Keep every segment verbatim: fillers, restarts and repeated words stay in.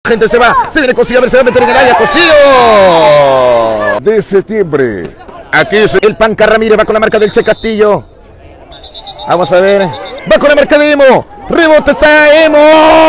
Gente se va, se viene Cosío, a ver, se va a meter en el área, Cosío. De septiembre. Aquí es el Panca Ramírez, va con la marca del Che Castillo. Vamos a ver, va con la marca de Emo. Rebote está Emo.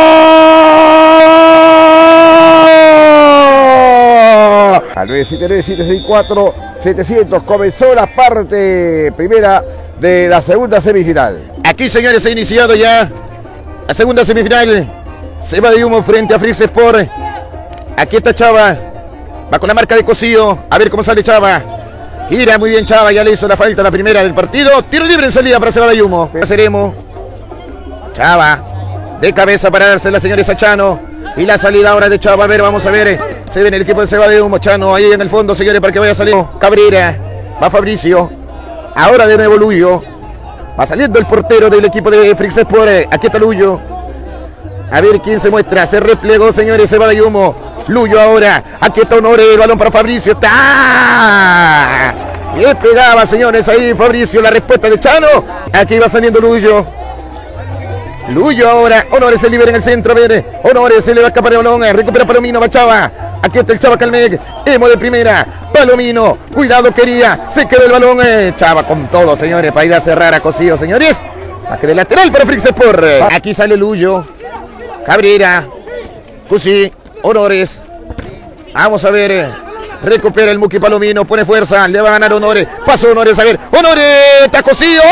Al nueve siete nueve siete seis cuatro setecientos comenzó la parte primera de la segunda semifinal. Aquí, señores, se ha iniciado ya la segunda semifinal. Se va de humo frente a Frix Sport. Aquí está Chava. Va con la marca de Cosío. A ver cómo sale Chava. Gira muy bien Chava. Ya le hizo la falta la primera del partido. Tiro libre en salida para Se va de humo. Haceremos. Chava. De cabeza para dársela, señores, a Chano. Y la salida ahora de Chava. A ver, vamos a ver. Se ve en el equipo de Se va de humo. Chano ahí en el fondo, señores, para que vaya a salir. Cabrera. Va Fabricio. Ahora de nuevo Luyo. Va saliendo el portero del equipo de Frix Sport. Aquí está Luyo. A ver quién se muestra. Se replegó, señores. Se va de humo. Luyo ahora. Aquí está Honore. El balón para Fabricio. ¡Está! Le pegaba, señores. Ahí Fabricio. La respuesta de Chano. Aquí va saliendo Luyo. Luyo ahora. Honore se libera en el centro. A ver. Honore se le va a escapar el balón. Recupera Palomino. Va Chava. Aquí está el Chava Calmec. Emo de primera. Palomino. Cuidado, quería. Se quedó el balón. Eh. Chava con todo, señores. Para ir a cerrar a Cosío, señores. Aquí de lateral para Frix Sport. Aquí sale Luyo. Cabrera, Cusi, Honores. Vamos a ver. Recupera el Muki Palomino. Pone fuerza. Le va a ganar Honores. Paso Honores. A ver. Honores. Está Cosío.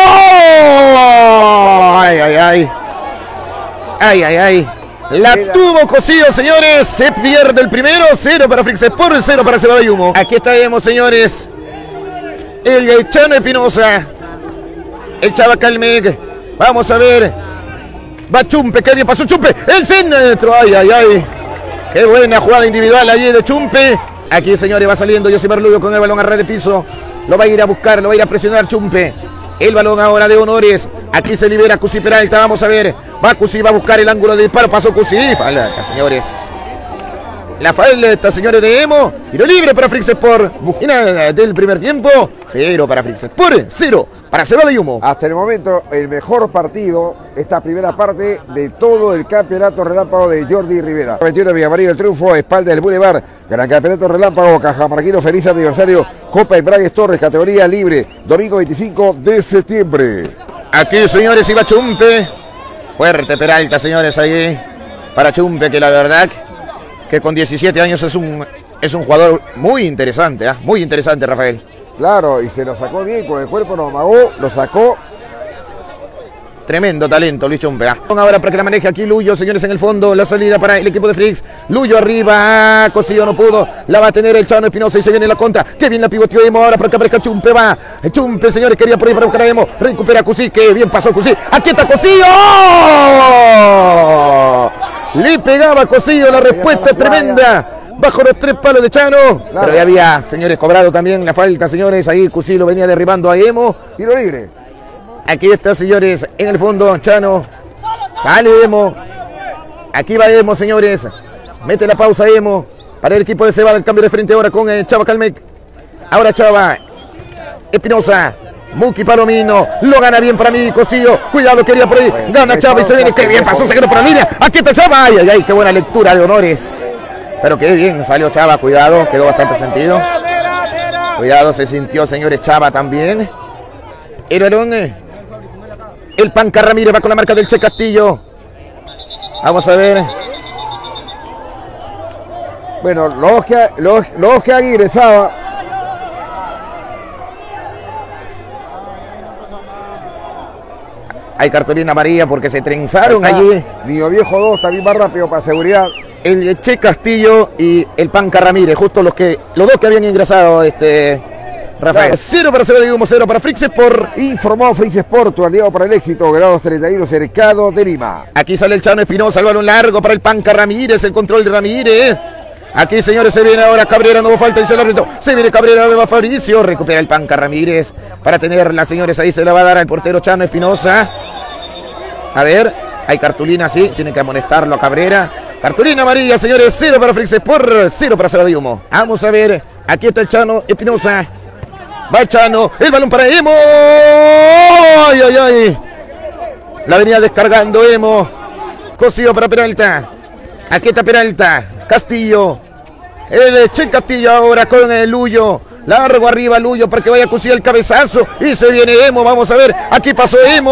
¡Oh! Ay, ay, ay. Ay, ay, ay. La tuvo Cosío, señores. Se pierde el primero. Cero para Frix Sport. Cero para Se va de humo. Aquí estaremos, señores. El Chano Espinosa. El Chava Calmec. Vamos a ver. Va Chumpe, qué bien pasó Chumpe, el centro, ay, ay, ay. Qué buena jugada individual allí de Chumpe. Aquí, señores, va saliendo Josimar Luyo con el balón a ras de piso. Lo va a ir a buscar, lo va a ir a presionar Chumpe. El balón ahora de Honores. Aquí se libera Cusi Peralta, vamos a ver. Va Cusi, va a buscar el ángulo de disparo, pasó Cusi. Falta, señores. La falta, señores, de Emo. Tiro libre para Frix Sport. Final del primer tiempo. Cero para Frix Sport. Cero para Se va de humo. Hasta el momento, el mejor partido, esta primera parte de todo el campeonato relámpago de Jordi Rivera. veintiuno Villamarillo, el triunfo, espalda del Boulevard. Gran campeonato relámpago, Cajamarquino, feliz aniversario. Copa Embragues Torres, categoría libre. Domingo veinticinco de septiembre. Aquí, señores, iba Chumpe. Fuerte Peralta, señores, ahí. Para Chumpe, que la verdad que con diecisiete años es un, es un jugador muy interesante, ¿eh? Muy interesante, Rafael. Claro, y se lo sacó bien, con el cuerpo lo amagó, lo sacó. Tremendo talento, Luis Chumpe. ¿eh? Ahora para que la maneje aquí Luyo, señores, en el fondo, la salida para el equipo de Frix. Luyo arriba, Cosío no pudo, la va a tener el Chano Espinosa y se viene la contra. Qué bien la pivoteó Emo, ahora para que aparezca Chumpe, va. Chumpe, señores, quería por ahí para buscar a Emo. Recupera Cusi, qué bien pasó Cusi. Aquí está Cosío. Le pegaba Cosío, la respuesta tremenda. Bajo los tres palos de Chano. Claro. Pero ya había, señores, cobrado también la falta, señores. Ahí Cusi lo venía derribando a Emo. Tiro libre. Aquí está, señores, en el fondo Chano. Sale Emo. Aquí va Emo, señores. Mete la pausa Emo. Para el equipo de Se va el cambio de frente ahora con el Chava Calmec. Ahora Chava. Espinosa. Muki Palomino, lo gana bien para mí, Cosío, cuidado, quería por ahí, gana Chava y se viene, qué bien pasó, se quedó por la línea, aquí está Chava, ay, ay, ay, qué buena lectura de Honores, pero qué bien salió Chava, cuidado, quedó bastante sentido, cuidado, se sintió, señores, Chava también, el balón, el Panca Ramírez va con la marca del Che Castillo, vamos a ver. Bueno, los que, los, los que Aguirre Saba. Hay cartulina amarilla porque se trenzaron allí. Niño Viejo dos, también más rápido para seguridad. El Che Castillo y el Panca Ramírez, justo los que los dos que habían ingresado, este Rafael. Cero para Se va de humo, cero para Frix Sport. Informó Frix Sport, tu aliado para el éxito, grado treinta y uno, Cercado de Lima. Aquí sale el Chano Espinosa, el balón largo para el Panca Ramírez, el control de Ramírez. Aquí, señores, se viene ahora Cabrera, no falta, dice el árbitro. Se viene Cabrera, nueva Fabricio, recupera el Panca Ramírez para tenerla, señores, ahí se la va a dar al portero Chano Espinosa. A ver, hay cartulina, sí, tienen que amonestarlo a Cabrera. Cartulina amarilla, señores, cero para Frix Sport, cero para Se va de humo. Vamos a ver, aquí está el Chano Espinosa. Va Chano, el balón para Emo. ¡Ay, ay, ay! La venía descargando Emo. Cosío para Peralta. Aquí está Peralta. Castillo. El Che Castillo ahora con el Luyo. Largo arriba Luyo para que vaya a Cusi el cabezazo. Y se viene Emo. Vamos a ver. Aquí pasó Emo.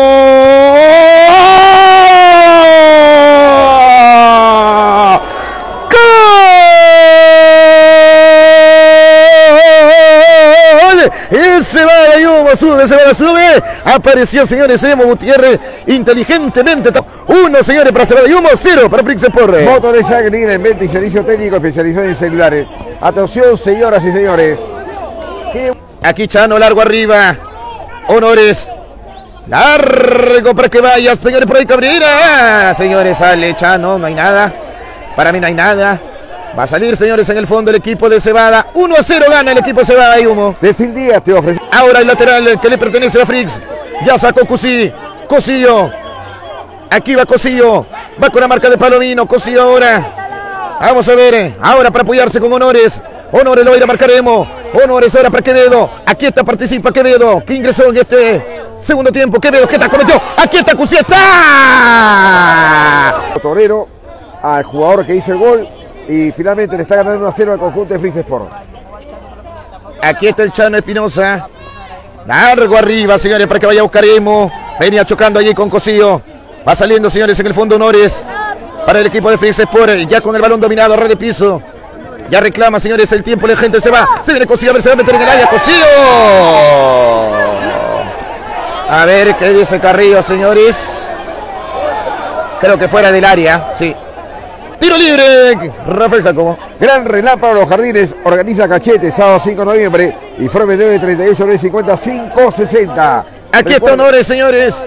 El Cebada y Humo sube, Cebada sube. Apareció, señores, Emo Gutiérrez inteligentemente. Uno, señores, para Cebada y Humo, cero para Prix Sport. Motores Agri en venta y servicio técnico especializado en celulares. Atención, señoras y señores. ¿Qué? Aquí Chano, largo arriba. Honores. Largo para que vaya, señores, por ahí Cabrera. Señores, sale Chano, no hay nada. Para mí no hay nada. Va a salir, señores, en el fondo el equipo de Cebada. uno a cero gana el equipo de Cebada y Humo. Desde el día te ofrece. Ahora el lateral que le pertenece a Frix. Ya sacó Cusí. Cosillo. Aquí va Cosillo. Va con la marca de Palomino. Cosillo ahora. Vamos a ver. Ahora para apoyarse con Honores. Honores lo va a ir a marcar Emo. Honores ahora para Quevedo. Aquí está, participa Quevedo. Que ingresó en este segundo tiempo. Quevedo, que está, cometió. Aquí está Cusí. ¡Está! Torero al jugador que hizo el gol. Y finalmente le está ganando uno a cero al conjunto de Frix Sport. Aquí está el Chano Espinosa. Largo arriba, señores, para que vaya a buscar Emo. Venía chocando allí con Cosillo. Va saliendo, señores, en el fondo Honores. Para el equipo de Frix Sport. Ya con el balón dominado, red de piso. Ya reclama, señores, el tiempo. La gente se va. Se viene Cosillo. A ver, se va a meter en el área. Cosillo. A ver qué dice Carrillo, señores. Creo que fuera del área, sí. Tiro libre, Rafael Jacobo. Gran relámpago Los Jardines, organiza Cachete, sábado cinco de noviembre, informe nueve treinta y ocho, nueve cincuenta, cinco sesenta. Aquí está Honores, señores.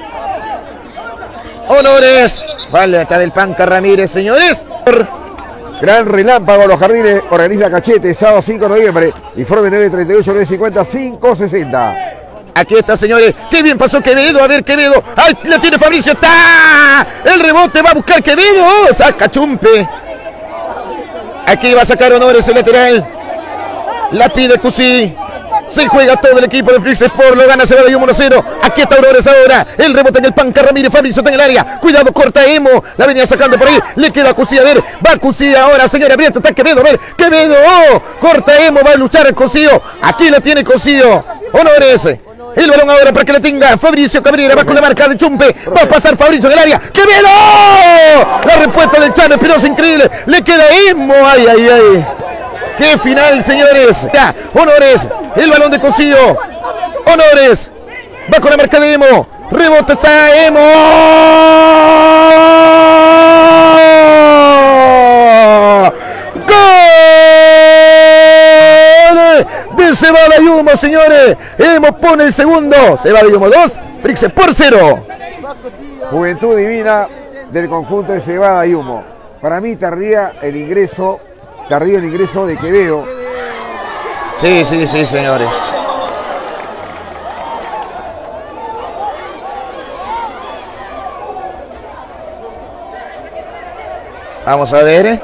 Honores. Vale, acá del Panca Ramírez, señores. Gran relámpago Los Jardines, organiza Cachete, sábado cinco de noviembre, informe nueve treinta y ocho, nueve cincuenta, cinco sesenta. Aquí está, señores. Qué bien pasó Quevedo. A ver, Quevedo. ¡Ay, la tiene Fabricio! ¡Está! El rebote va a buscar Quevedo. Saca Chumpe. Aquí va a sacar Honores el lateral. La pide Cusí. Se juega todo el equipo de Frix Sport. Lo gana Cebada y uno a cero. Aquí está Honores ahora. El rebote en el Panca Ramírez. Fabricio está en el área. Cuidado, corta Emo. La venía sacando por ahí. Le queda a Cusí. A ver. Va Cusí ahora, señora. Aprieta. Está Quevedo. A ver. Quevedo. Oh, corta Emo. Va a luchar el Cosío. Aquí la tiene Cosío. Honores. El balón ahora para que le tenga Fabricio Cabrera. Va con la marca de Chumpe. Va a pasar Fabricio en el área. ¡Quevedo! La respuesta del Chano Espinosa increíble. Le queda Emo. ¡Ay, ay, ay! ¡Qué final, señores! Ya, Honores. El balón de Cosillo. Honores. Va con la marca de Emo. Rebote está Emo. De Cebada y Humo, señores. Emo pone el segundo. Cebada y Humo dos. Frix por cero. Juventud divina del conjunto de Cebada y Humo. Para mí tardía el ingreso, tardía el ingreso de Quevedo. Sí, sí, sí, señores. Vamos a ver.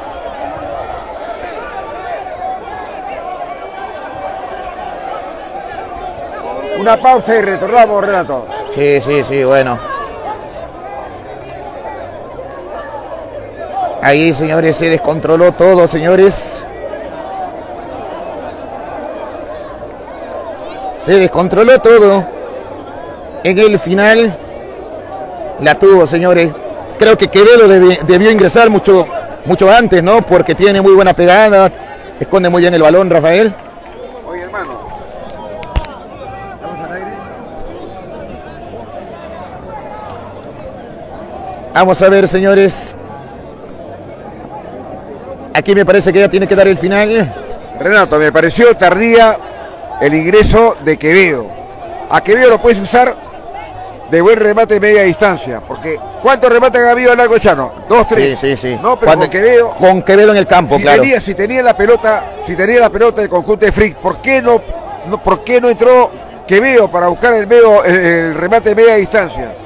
Una pausa y retornamos, Renato. Sí, sí, sí, bueno. Ahí, señores, se descontroló todo, señores. Se descontroló todo. En el final la tuvo, señores. Creo que Quevedo debió, debió ingresar mucho, mucho antes, ¿no? Porque tiene muy buena pegada. Esconde muy bien el balón, Rafael. Oye, hermano. Vamos a ver, señores. Aquí me parece que ya tiene que dar el final. Renato, me pareció tardía el ingreso de Quevedo. A Quevedo lo puedes usar de buen remate de media distancia. Porque ¿cuántos remates ha habido al largo de Chano? Dos, tres. Sí, sí, sí. No, pero Cuando, con Quevedo. Con Quevedo en el campo, si claro. Tenía, si tenía la pelota, si tenía la pelota del conjunto de Frix, ¿por qué no, no, por qué no entró Quevedo para buscar el, medio, el, el remate de media distancia?